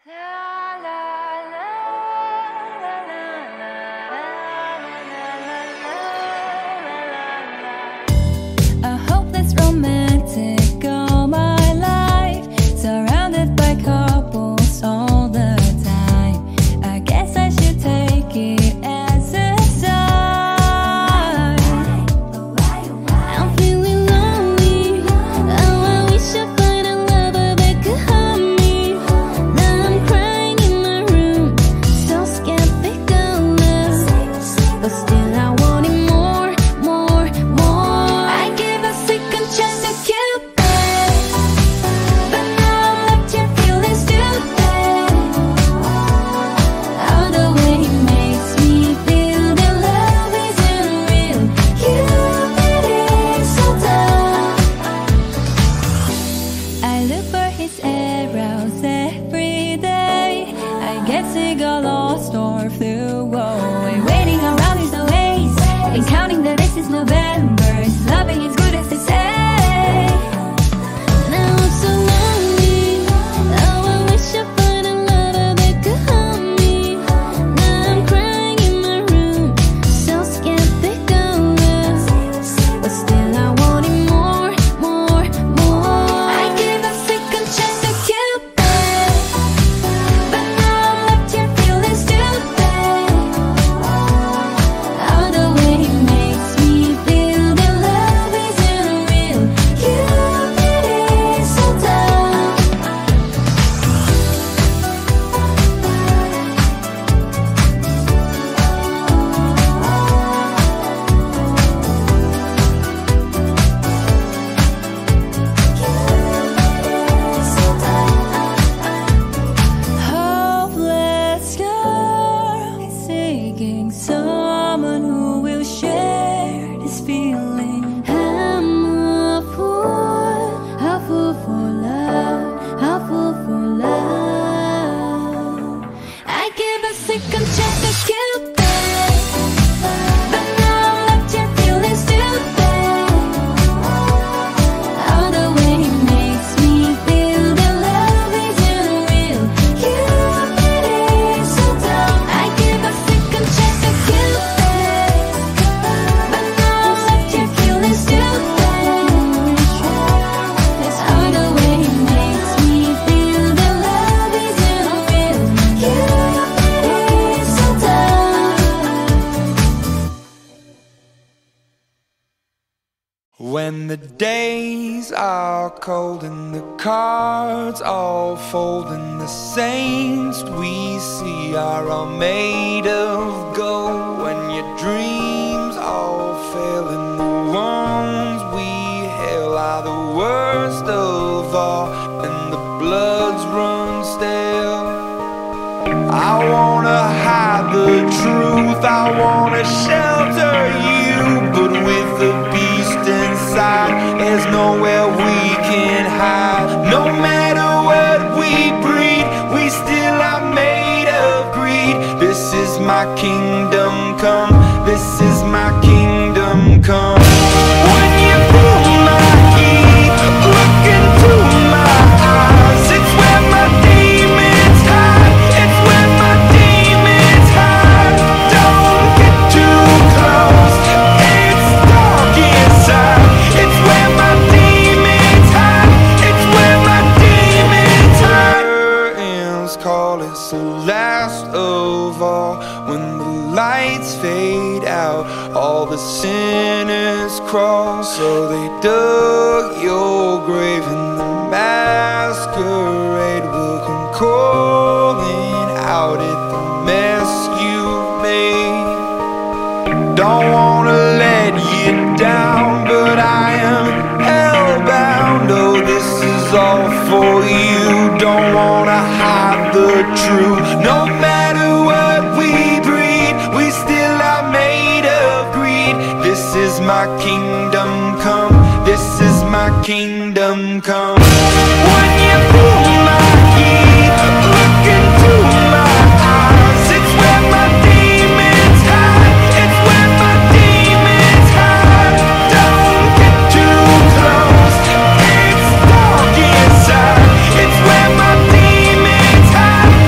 A hopeless romantic all my life, surrounded by couples all the time. I guess I should take it as a sign. I'm feeling lonely. Oh, I wish I find a lover that could hug me. Now I'm crying in my room, so skeptical of, but still I want it more, more, more. I give a second chance to Cupid, but now I'm left here feeling stupid. Oh, the way he makes me feel that love isn't real. Cupid is so dumb. I look for his arrows every day. I guess he got lost or flew away. Waiting around his ways and counting the days since November. His loving is good as they say. Now I'm so lonely. Oh, I wish I find a lover that could hug me. Now I'm crying in my room, so skeptical of, but still I want it more, more, more. I give a second chance to Cupid, but now I'm left here feeling stupid. Oh, the way he makes me feel that love isn't real. Cupid is so dumb. Hopeless girl is seeking someone who will share this feeling. I'm a fool for love, a fool for love. I give a second chance to Cupid, but now I'm left here feeling stupid. Oh, the way he makes me feel that love isn't real. Cupid is so dumb. I give a second chance to Cupid, but now I'm left here feeling stupid. Oh, the way he makes me feel that love isn't real. Cupid is so dumb. When the days are cold and the cards all fold and the saints we see are all made of gold, when your dreams all fail and the ones we hail are the worst of all and the bloods run stale, I wanna hide the truth, I wanna shelter you, but with the beast inside, there's nowhere we can hide. No matter what we breed, we still are made of greed. This is my kingdom come, this is my kingdom come. When you pull my key, look into my eyes, it's where my demons hide, it's where my demons hide. Don't get too close, it's dark inside, it's where my demons hide, it's where my demons hide. Curtains call, it's the last of all. When the lights fade out, all the sinners crawl. So they dug your grave and the masquerade will come calling out at the mess you've made. Don't wanna let you down, but I am hellbound. Oh, this is all for you. Don't wanna hide the truth. No matter what we breed, we still are made of greed. This is my kingdom come, this is my kingdom come. When you pull my key, look into my eyes, it's where my demons hide, it's where my demons hide. Don't get too close, it's dark inside, it's where my demons hide,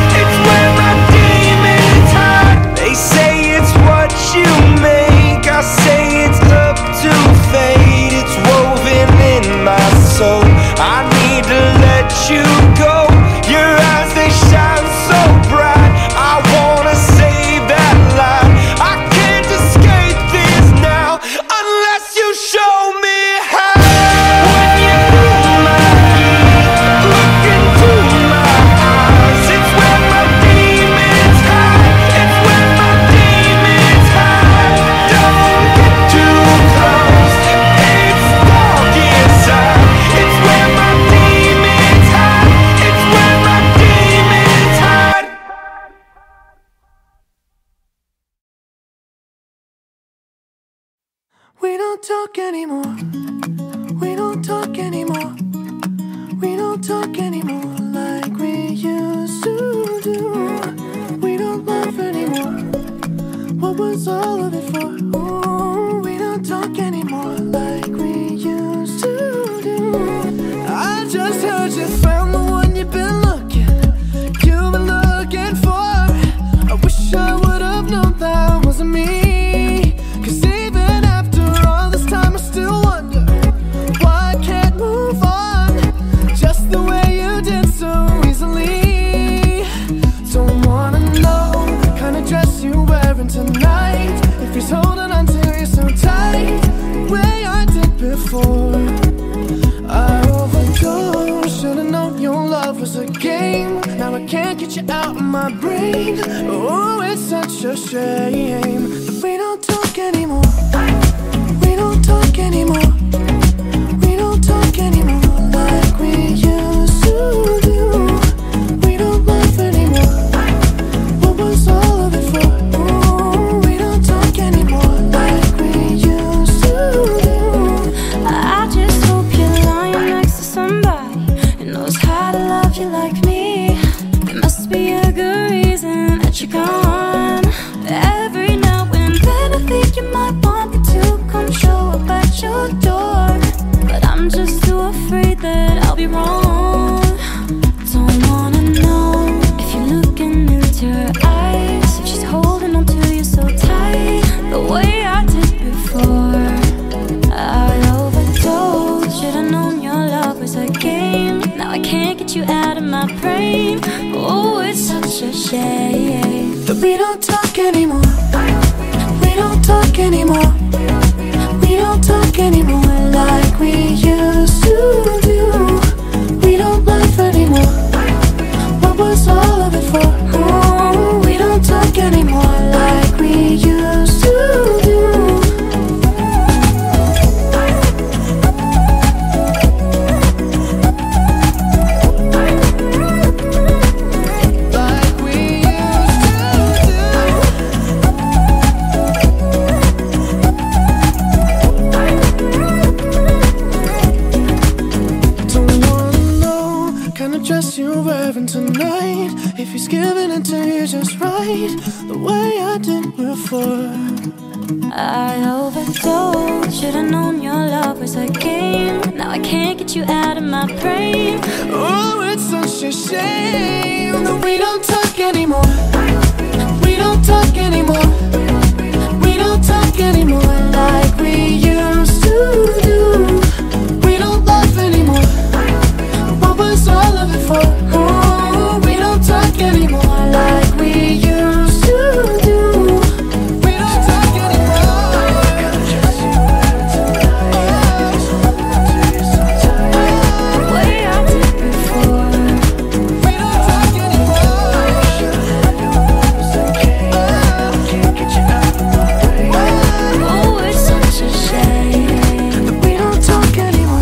don't talk anymore. We don't talk anymore. We don't talk anymore like we used to do. We don't laugh anymore. What was all of it for? Ooh, we don't talk anymore like we used to do. I just heard you found the one you've been looking for. I wish I would have known that wasn't me. Cause even after all this time I still wonder why I can't move on just the way you did so easily. Don't wanna know the kind of dress you're wearing tonight, if he's holding on to you so tight the way I did before. I overdosed, should've known your love was a game. Now I can't get you out of my brain. Oh, it's such a shame that we don't talk anymore. We don't talk anymore. We don't talk anymore like we used to do. We don't laugh anymore. What was all of it for? Ooh, we don't talk anymore like we used to do. I just hope you're lying next to somebody who knows how to love you like me. There must be a good reason that you're gone. Every now and then I think you might want me to come show up at your door, but I'm just too afraid that I'll be wrong. Don't wanna know if you're looking into her eyes, if she's holding on to you so tight the way I did before. I overdosed, should've known your love was a game. Now I can't get you out of my brain. Oh, it's such a shame that we don't talk anymore. We don't talk anymore. We don't talk anymore like we used to do. We don't laugh anymore. What was all of it for? Oh, we don't talk anymore like we used to do. Dress you're wearing tonight, if he's giving it to you just right the way I did before. I overdosed, should've known your love was a game. Now I can't get you out of my brain. Oh, it's such a shame that we don't talk anymore. We don't talk anymore. We don't talk anymore like we used to do. We don't laugh anymore. What was all of it for? Oh, we don't talk anymore like we used to do. We don't talk anymore. The way I did before. We don't talk anymore. Can't get you out of my brain. Oh, it's such a shame that we don't talk anymore.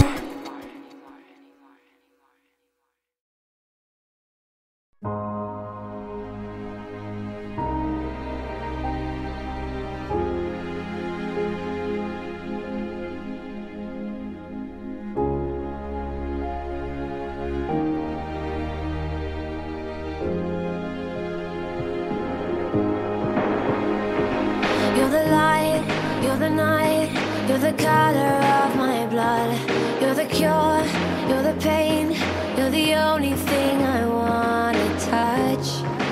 You're the light, you're the night, you're the color of my blood. You're the cure, you're the pain, you're the only thing I wanna touch.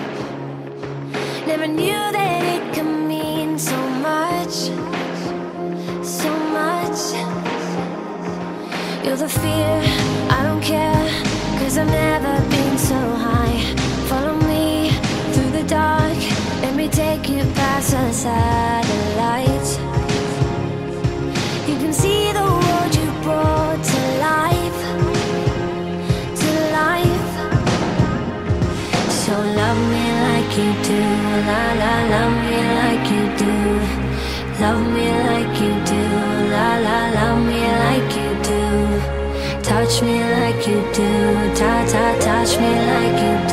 Never knew that it could mean so much, so much. You're the fear, I don't care, cause I've never been so high. Follow me through the dark, let me take you past the satellites. You can see the world you brought to life, to life. So love me like you do, la la, love me like you do. Love me like you do, la la, love me like you do. Touch me like you do, ta ta, touch me like you do.